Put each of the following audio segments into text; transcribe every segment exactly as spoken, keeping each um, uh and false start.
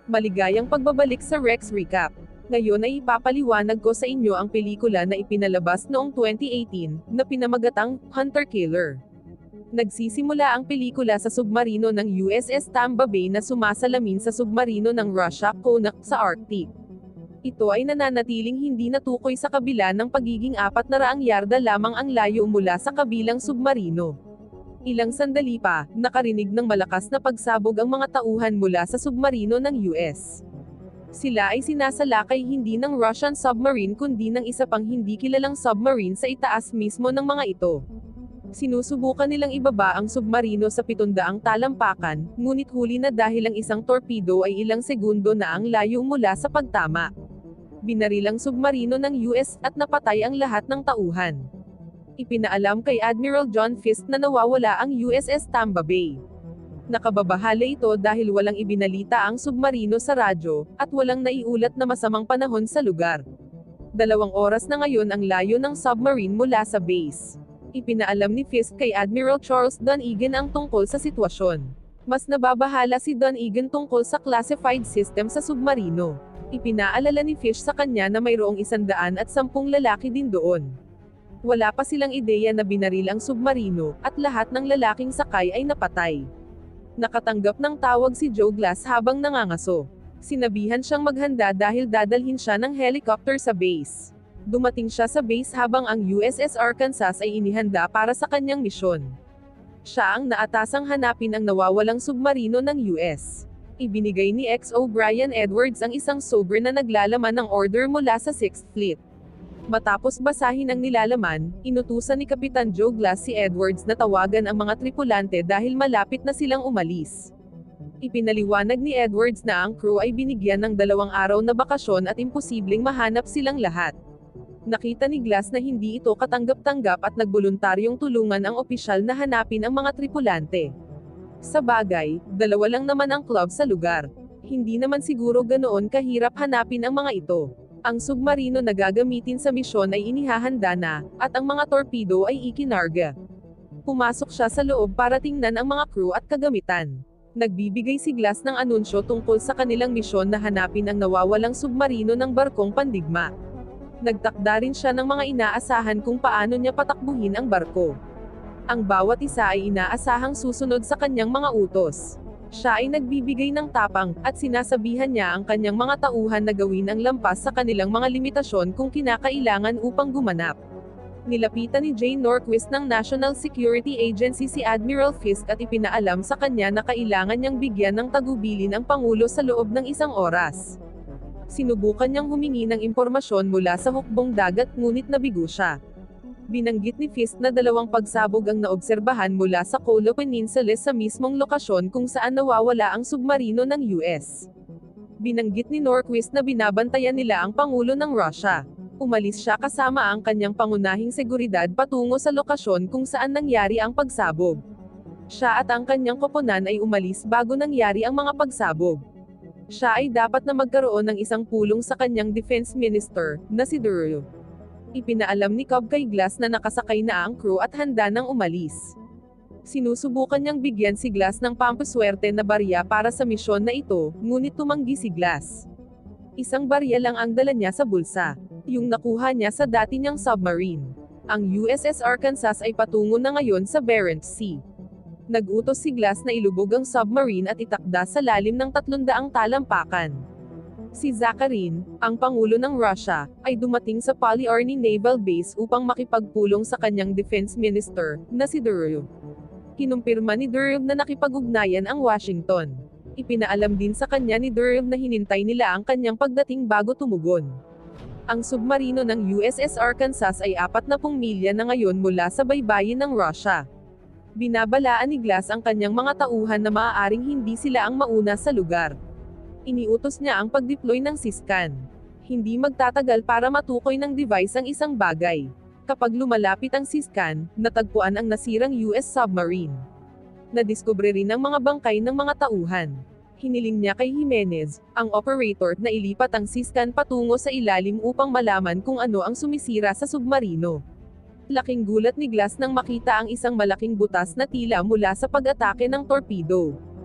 Maligayang pagbabalik sa Rex Recap. Ngayon ay ipapaliwanag ko sa inyo ang pelikula na ipinalabas noong twenty eighteen, na pinamagatang Hunter Killer. Nagsisimula ang pelikula sa submarino ng U S S Tampa Bay na sumasalamin sa submarino ng Russia, Konak, sa Arctic. Ito ay nananatiling hindi natukoy sa kabila ng pagiging apat na raang yarda lamang ang layo mula sa kabilang submarino. Ilang sandali pa, nakarinig ng malakas na pagsabog ang mga tauhan mula sa submarino ng U S. Sila ay sinasalakay hindi ng Russian submarine kundi ng isa pang hindi kilalang submarine sa itaas mismo ng mga ito. Sinusubukan nilang ibaba ang submarino sa pitundaang talampakan, ngunit huli na dahil ang isang torpedo ay ilang segundo na ang layo mula sa pagtama. Binaril ang submarino ng U S at napatay ang lahat ng tauhan. Ipinaalam kay Admiral John Fisk na nawawala ang U S S Tampa Bay. Nakababahala ito dahil walang ibinalita ang submarino sa radyo, at walang naiulat na masamang panahon sa lugar. Dalawang oras na ngayon ang layo ng submarine mula sa base. Ipinaalam ni Fisk kay Admiral Charles Dunnigan ang tungkol sa sitwasyon. Mas nababahala si Dunnigan tungkol sa classified system sa submarino. Ipinaalala ni Fisk sa kanya na mayroong isandaan at sampung lalaki din doon. Wala pa silang ideya na binaril ang submarino, at lahat ng lalaking sakay ay napatay. Nakatanggap ng tawag si Joe Glass habang nangangaso. Sinabihan siyang maghanda dahil dadalhin siya ng helicopter sa base. Dumating siya sa base habang ang U S S Arkansas ay inihanda para sa kanyang misyon. Siya ang naatasang hanapin ang nawawalang submarino ng U S. Ibinigay ni X O Brian Edwards ang isang sober na naglalaman ng order mula sa sixth Fleet. Matapos basahin ang nilalaman, inutusan ni Kapitan Joe Glass si Edwards na tawagan ang mga tripulante dahil malapit na silang umalis. Ipinaliwanag ni Edwards na ang crew ay binigyan ng dalawang araw na bakasyon at imposibleng mahanap silang lahat. Nakita ni Glass na hindi ito katanggap-tanggap at nagboluntaryong tulungan ang opisyal na hanapin ang mga tripulante. Sa bagay, dalawa lang naman ang club sa lugar. Hindi naman siguro ganoon kahirap hanapin ang mga ito. Ang submarino na gagamitin sa misyon ay inihahanda na, at ang mga torpedo ay ikinarga. Pumasok siya sa loob para tingnan ang mga crew at kagamitan. Nagbibigay si Glass ng anunsyo tungkol sa kanilang misyon na hanapin ang nawawalang submarino ng barkong pandigma. Nagtakda rin siya ng mga inaasahan kung paano niya patakbuhin ang barko. Ang bawat isa ay inaasahang susunod sa kanyang mga utos. Siya ay nagbibigay ng tapang, at sinasabihan niya ang kanyang mga tauhan na gawin ang lampas sa kanilang mga limitasyon kung kinakailangan upang gumanap. Nilapitan ni Jane Norquist ng National Security Agency si Admiral Fisk at ipinaalam sa kanya na kailangan niyang bigyan ng tagubilin ang Pangulo sa loob ng isang oras. Sinubukan niyang humingi ng impormasyon mula sa hukbong dagat ngunit nabigo siya. Binanggit ni Fisk na dalawang pagsabog ang naobserbahan mula sa Kolo Peninsula sa mismong lokasyon kung saan nawawala ang submarino ng U S. Binanggit ni Norquist na binabantayan nila ang Pangulo ng Russia. Umalis siya kasama ang kanyang pangunahing seguridad patungo sa lokasyon kung saan nangyari ang pagsabog. Siya at ang kanyang koponan ay umalis bago nangyari ang mga pagsabog. Siya ay dapat na magkaroon ng isang pulong sa kanyang defense minister, na si Drew. Ipinaalam ni Cobb kay Glass na nakasakay na ang crew at handa nang umalis. Sinusubukan niyang bigyan si Glass ng pampaswerte na barya para sa misyon na ito, ngunit tumanggi si Glass. Isang barya lang ang dala niya sa bulsa, yung nakuha niya sa dati niyang submarine. Ang U S S Arkansas ay patungo na ngayon sa Barents Sea. Nag-utos si Glass na ilubog ang submarine at itakda sa lalim ng tatlundaang talampakan. Si Zakharin, ang Pangulo ng Russia, ay dumating sa Polyarny Naval Base upang makipagpulong sa kanyang defense minister, na si Drew. Kinumpirma ni Drew na nakipag-ugnayan ang Washington. Ipinaalam din sa kanya ni Drew na hinintay nila ang kanyang pagdating bago tumugon. Ang submarino ng U S S Arkansas ay apat na pung milya na ngayon mula sa baybayin ng Russia. Binabalaan ni Glass ang kanyang mga tauhan na maaaring hindi sila ang mauna sa lugar. Iniutos niya ang pag-deploy ng Siskan. Hindi magtatagal para matukoy ng device ang isang bagay. Kapag lumalapit ang Siskan, natagpuan ang nasirang U S submarine. Nadiskubre rin ang mga bangkay ng mga tauhan. Hiniling niya kay Jimenez, ang operator, na ilipat ang Siskan patungo sa ilalim upang malaman kung ano ang sumisira sa submarino. Laking gulat ni Glass nang makita ang isang malaking butas na tila mula sa pag-atake ng torpedo.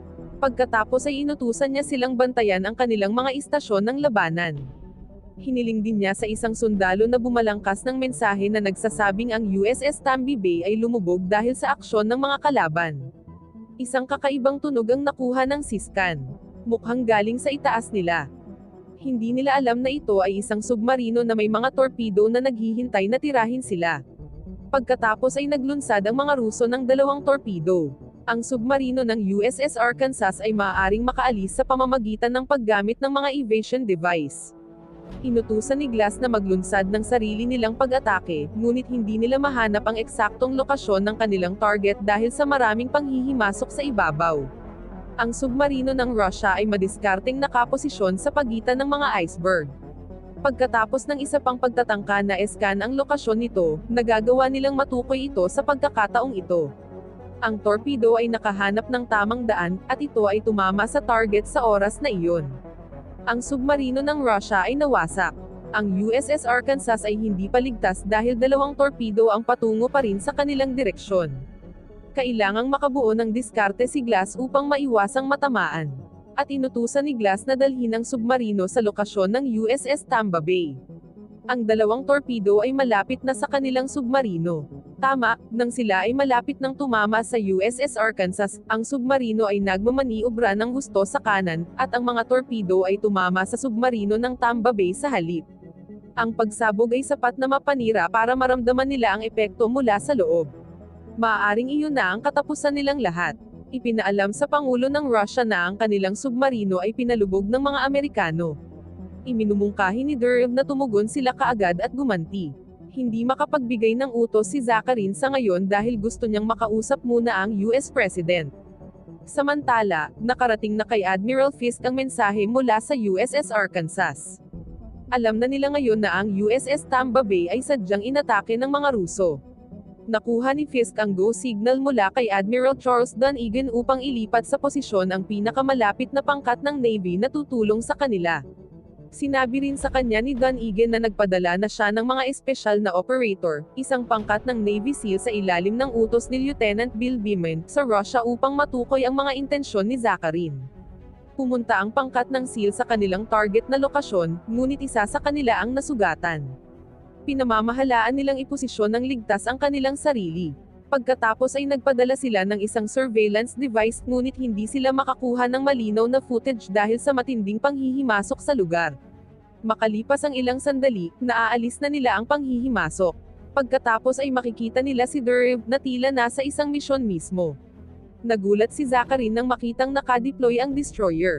Pagkatapos ay inutusan niya silang bantayan ang kanilang mga istasyon ng labanan. Hiniling din niya sa isang sundalo na bumalangkas ng mensahe na nagsasabing ang U S S Tambi Bay ay lumubog dahil sa aksyon ng mga kalaban. Isang kakaibang tunog ang nakuha ng Siskan. Mukhang galing sa itaas nila. Hindi nila alam na ito ay isang submarino na may mga torpedo na naghihintay na tirahin sila. Pagkatapos ay naglunsad ang mga Ruso ng dalawang torpedo. Ang submarino ng U S S Arkansas ay maaaring makaalis sa pamamagitan ng paggamit ng mga evasion device. Inutusan ni Glass na maglunsad ng sarili nilang pag-atake, ngunit hindi nila mahanap ang eksaktong lokasyon ng kanilang target dahil sa maraming panghihimasok sa ibabaw. Ang submarino ng Russia ay madiskarteng nakaposisyon sa pagitan ng mga iceberg. Pagkatapos ng isa pang pagtatangka na eskan ang lokasyon nito, nagagawa nilang matukoy ito sa pagkakataong ito. Ang torpedo ay nakahanap ng tamang daan, at ito ay tumama sa target sa oras na iyon. Ang submarino ng Russia ay nawasak. Ang U S S Arkansas ay hindi paligtas dahil dalawang torpedo ang patungo pa rin sa kanilang direksyon. Kailangang makabuo ng diskarte si Glass upang maiwasang matamaan. At inutusan ni Glass na dalhin ang submarino sa lokasyon ng U S S Tampa Bay. Ang dalawang torpedo ay malapit na sa kanilang submarino. Tama, nang sila ay malapit nang tumama sa U S S Arkansas, ang submarino ay nagmamaniobra ng husto sa kanan, at ang mga torpedo ay tumama sa submarino ng Tampa Bay sa halip. Ang pagsabog ay sapat na mapanira para maramdaman nila ang epekto mula sa loob. Maaaring iyon na ang katapusan nilang lahat. Ipinaalam sa Pangulo ng Russia na ang kanilang submarino ay pinalubog ng mga Amerikano. Iminumungkahi ni Durov na tumugon sila kaagad at gumanti. Hindi makapagbigay ng utos si Zakharin sa ngayon dahil gusto niyang makausap muna ang U S President. Samantala, nakarating na kay Admiral Fisk ang mensahe mula sa U S S Arkansas. Alam na nila ngayon na ang U S S Tampa Bay ay sadyang inatake ng mga Ruso. Nakuha ni Fisk ang go signal mula kay Admiral Charles Dunnigan upang ilipat sa posisyon ang pinakamalapit na pangkat ng Navy na tutulong sa kanila. Sinabi rin sa kanya ni Dunnigan na nagpadala na siya ng mga espesyal na operator, isang pangkat ng Navy SEAL sa ilalim ng utos ni Lieutenant Bill Beeman, sa Russia upang matukoy ang mga intensyon ni Zakharin. Pumunta ang pangkat ng SEAL sa kanilang target na lokasyon, ngunit isa sa kanila ang nasugatan. Pinamamahalaan nilang iposisyon ng ligtas ang kanilang sarili. Pagkatapos ay nagpadala sila ng isang surveillance device, ngunit hindi sila makakuha ng malinaw na footage dahil sa matinding panghihimasok sa lugar. Makalipas ang ilang sandali, naaalis na nila ang panghihimasok. Pagkatapos ay makikita nila si Durov na tila nasa isang misyon mismo. Nagulat si Zakharin nang makitang nakadeploy ang destroyer.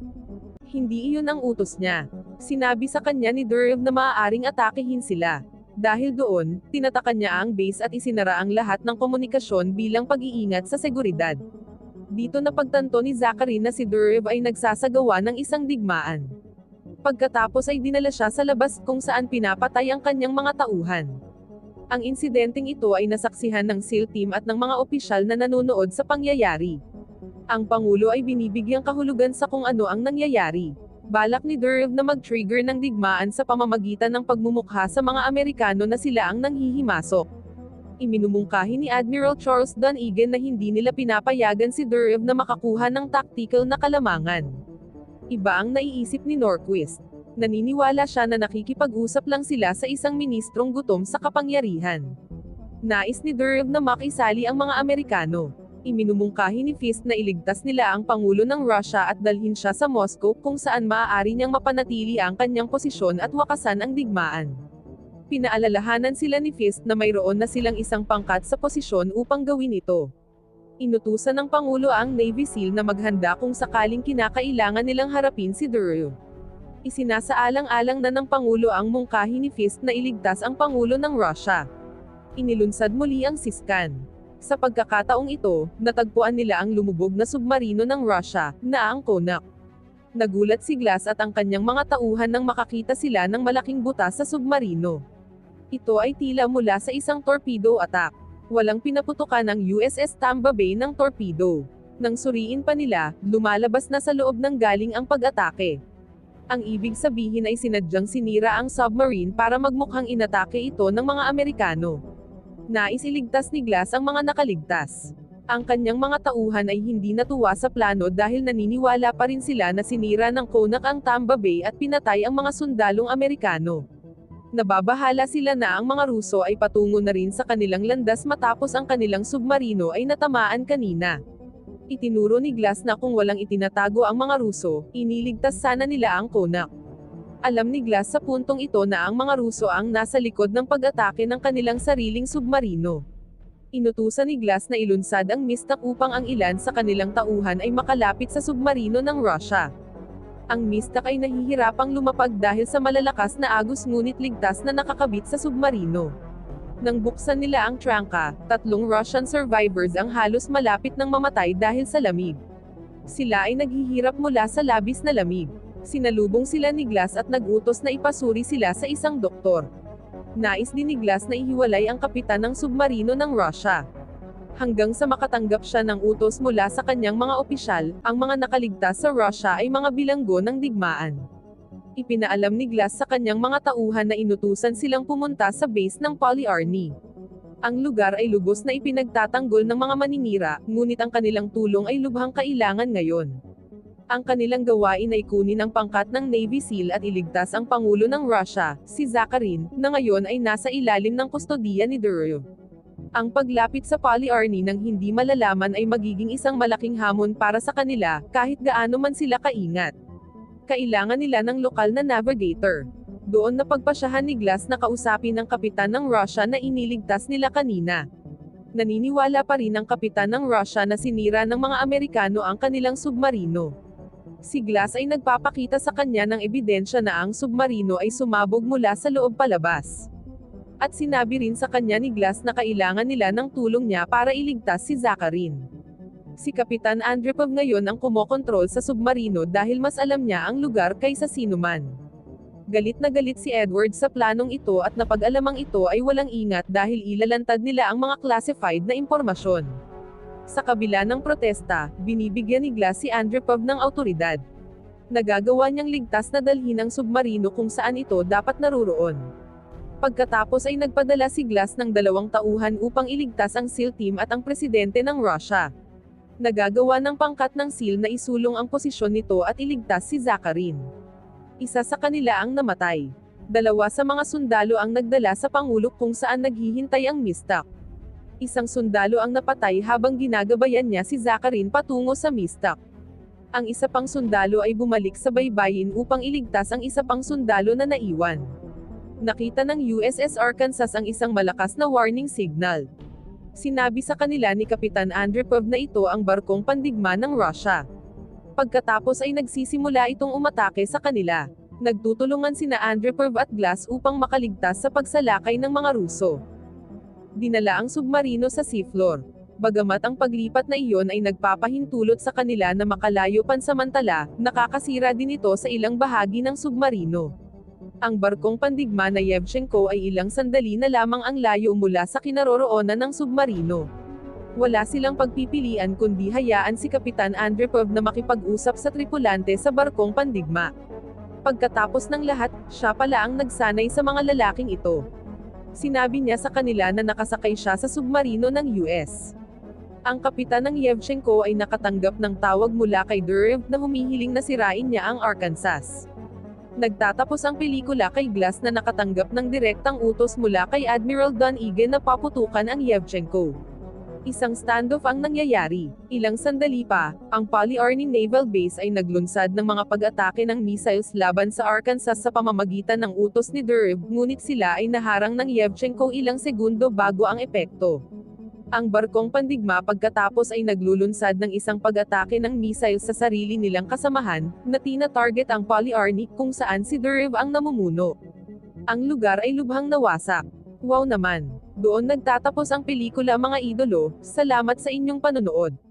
Hindi iyon ang utos niya. Sinabi sa kanya ni Durov na maaaring atakehin sila. Dahil doon, tinatakan niya ang base at isinara ang lahat ng komunikasyon bilang pag-iingat sa seguridad. Dito napagtanto ni Zakharin na si Durov ay nagsasagawa ng isang digmaan. Pagkatapos ay dinala siya sa labas kung saan pinapatay ang kanyang mga tauhan. Ang insidenteng ito ay nasaksihan ng SEAL team at ng mga opisyal na nanonood sa pangyayari. Ang Pangulo ay binibigyang kahulugan sa kung ano ang nangyayari. Balak ni Durov na mag-trigger ng digmaan sa pamamagitan ng pagmumukha sa mga Amerikano na sila ang nanghihimasok. Iminumungkahi ni Admiral Charles Dunnigan na hindi nila pinapayagan si Durov na makakuha ng tactical na kalamangan. Iba ang naiisip ni Norquist. Naniniwala siya na nakikipag-usap lang sila sa isang ministrong gutom sa kapangyarihan. Nais ni Durov na makisali ang mga Amerikano. Iminumungkahi ni Fisk na iligtas nila ang Pangulo ng Russia at dalhin siya sa Moscow kung saan maaari niyang mapanatili ang kanyang posisyon at wakasan ang digmaan. Pinaalalahanan sila ni Fisk na mayroon na silang isang pangkat sa posisyon upang gawin ito. Inutusan ng Pangulo ang Navy SEAL na maghanda kung sakaling kinakailangan nilang harapin si Durov. Isinasaalang-alang na ng Pangulo ang mungkahi ni Fisk na iligtas ang Pangulo ng Russia. Inilunsad muli ang Siskan. Sa pagkakataong ito, natagpuan nila ang lumubog na submarino ng Russia, na ang Konak. Nagulat si Glass at ang kanyang mga tauhan nang makakita sila ng malaking butas sa submarino. Ito ay tila mula sa isang torpedo attack. Walang pinaputukan ang U S S Tampa Bay ng torpedo. Nang suriin pa nila, lumalabas na sa loob ng galing ang pag-atake. Ang ibig sabihin ay sinadyang sinira ang submarine para magmukhang inatake ito ng mga Amerikano. Nais iligtas ni Glass ang mga nakaligtas. Ang kanyang mga tauhan ay hindi natuwa sa plano dahil naniniwala pa rin sila na sinira ng Konak ang Tamba Bay at pinatay ang mga sundalong Amerikano. Nababahala sila na ang mga Ruso ay patungo na rin sa kanilang landas matapos ang kanilang submarino ay natamaan kanina. Itinuro ni Glass na kung walang itinatago ang mga Ruso, iniligtas sana nila ang Konak. Alam ni Glass sa puntong ito na ang mga Ruso ang nasa likod ng pag-atake ng kanilang sariling submarino. Inutusan ni Glass na ilunsad ang Mistak upang ang ilan sa kanilang tauhan ay makalapit sa submarino ng Russia. Ang Mistak ay nahihirapang lumapag dahil sa malalakas na agos ngunit ligtas na nakakabit sa submarino. Nang buksan nila ang trangka, tatlong Russian survivors ang halos malapit ng mamatay dahil sa lamig. Sila ay naghihirap mula sa labis na lamig. Sinalubong sila ni Glass at nag-utos na ipasuri sila sa isang doktor. Nais din ni Glass na ihiwalay ang kapitan ng submarino ng Russia. Hanggang sa makatanggap siya ng utos mula sa kanyang mga opisyal, ang mga nakaligtas sa Russia ay mga bilanggo ng digmaan. Ipinaalam ni Glass sa kanyang mga tauhan na inutusan silang pumunta sa base ng Polyarny. Ang lugar ay lubos na ipinagtatanggol ng mga maninira, ngunit ang kanilang tulong ay lubhang kailangan ngayon. Ang kanilang gawain ay kunin ang pangkat ng Navy SEAL at iligtas ang Pangulo ng Russia, si Zakharin, na ngayon ay nasa ilalim ng kustodiya ni Durev. Ang paglapit sa Polyarny ng hindi malalaman ay magiging isang malaking hamon para sa kanila, kahit gaano man sila kaingat. Kailangan nila ng lokal na navigator. Doon napagpasyahan ni Glass na kausapin ng kapitan ng Russia na iniligtas nila kanina. Naniniwala pa rin ang kapitan ng Russia na sinira ng mga Amerikano ang kanilang submarino. Si Glass ay nagpapakita sa kanya ng ebidensya na ang submarino ay sumabog mula sa loob palabas. At sinabi rin sa kanya ni Glass na kailangan nila ng tulong niya para iligtas si Zakharin. Si Kapitan Andropov ngayon ang kumokontrol sa submarino dahil mas alam niya ang lugar kaysa sinuman. Galit na galit si Edward sa planong ito at napag-alamang ito ay walang ingat dahil ilalantad nila ang mga classified na impormasyon. Sa kabila ng protesta, binibigyan ni Glass si Andropov ng awtoridad. Nagagawa niyang ligtas na dalhin ang submarino kung saan ito dapat naruroon. Pagkatapos ay nagpadala si Glass ng dalawang tauhan upang iligtas ang SEAL team at ang presidente ng Russia. Nagagawa ng pangkat ng SEAL na isulong ang posisyon nito at iligtas si Zakharin. Isa sa kanila ang namatay. Dalawa sa mga sundalo ang nagdala sa Pangulo kung saan naghihintay ang Mistak. Isang sundalo ang napatay habang ginagabayan niya si Zakharin patungo sa Mistak. Ang isa pang sundalo ay bumalik sa baybayin upang iligtas ang isa pang sundalo na naiwan. Nakita ng U S S Arkansas ang isang malakas na warning signal. Sinabi sa kanila ni Kapitan Andropov na ito ang barkong pandigma ng Russia. Pagkatapos ay nagsisimula itong umatake sa kanila. Nagtutulungan sina Andropov at Glass upang makaligtas sa pagsalakay ng mga Ruso. Dinala ang submarino sa seafloor. Bagamat ang paglipat na iyon ay nagpapahintulot sa kanila na makalayo pansamantala, nakakasira din ito sa ilang bahagi ng submarino. Ang barkong pandigma na Yevchenko ay ilang sandali na lamang ang layo mula sa kinaroroonan ng submarino. Wala silang pagpipilian kundi hayaan si Kapitan Andropov na makipag-usap sa tripulante sa barkong pandigma. Pagkatapos ng lahat, siya pala ang nagsanay sa mga lalaking ito. Sinabi niya sa kanila na nakasakay siya sa submarino ng U S. Ang kapitan ng Yevchenko ay nakatanggap ng tawag mula kay Durev na humihiling na sirain niya ang Arkansas. Nagtatapos ang pelikula kay Glass na nakatanggap ng direktang utos mula kay Admiral Don Egan na paputukan ang Yevchenko. Isang standoff ang nangyayari. Ilang sandali pa, ang Polyarny Naval Base ay naglunsad ng mga pag-atake ng missiles laban sa Arkansas sa pamamagitan ng utos ni Durev, ngunit sila ay naharang ng Yevchenko ilang segundo bago ang epekto. Ang barkong pandigma pagkatapos ay naglulunsad ng isang pag-atake ng missiles sa sarili nilang kasamahan, na tina-target ang Polyarny, kung saan si Durev ang namumuno. Ang lugar ay lubhang nawasak. Wow naman! Doon nagtatapos ang pelikula mga idolo, salamat sa inyong panonood.